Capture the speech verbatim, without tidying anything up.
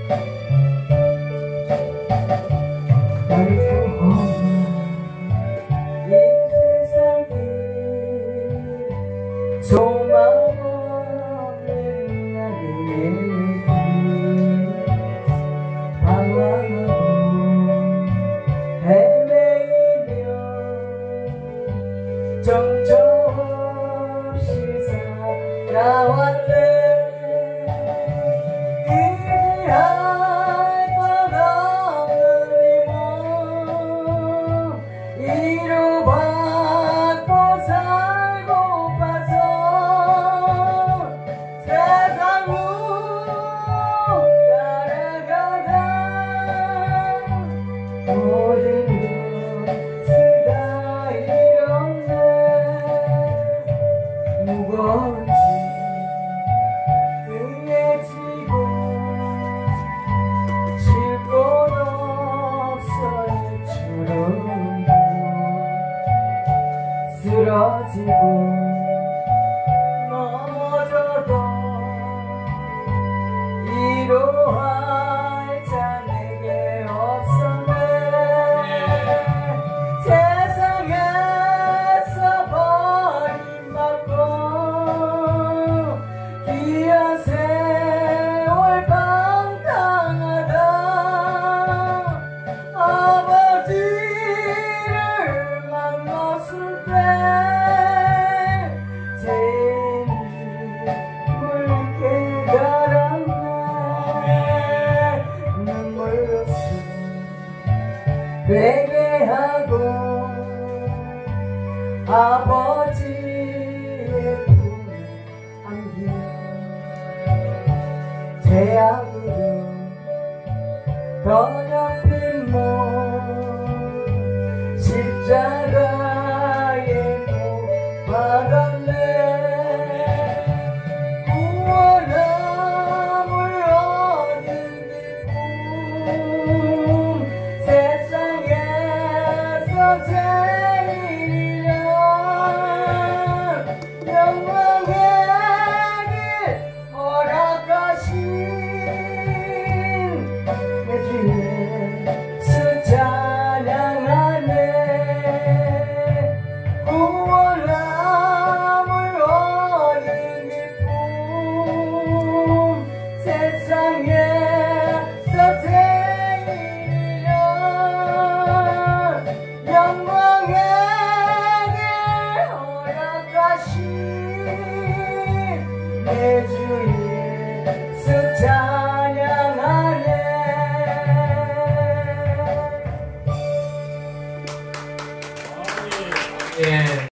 소망없는 나의 길 방황하고 헤매이며 정처없이 살아왔네. 이해할 것 없는 이 몸 위로받고 살고 봐서 모든 것을 다 잃었네. 무거운 짐 등에 지고 쉴 곳 없어 주름 쓰러지고 넘어져도 위로할 자 내게 없었네. 세상에서 버림받고 귀한 세월 방탕하다 아버지를 만났을 때 재림을 깨달았네. 눈물로써 회개하고 아버지의 품에 안겨 죄악으로 더럽힌 몸 십자가에 못 박았네. 구원함을 얻은 기쁨 세상에서 제일이야. 영광의 길 허락하신 내 주 예수 찬양하네. 구원함을 얻은 기쁨 세상에서 제일이야. 영광의 길 허락하신 내 주 예수 찬양하네. 예.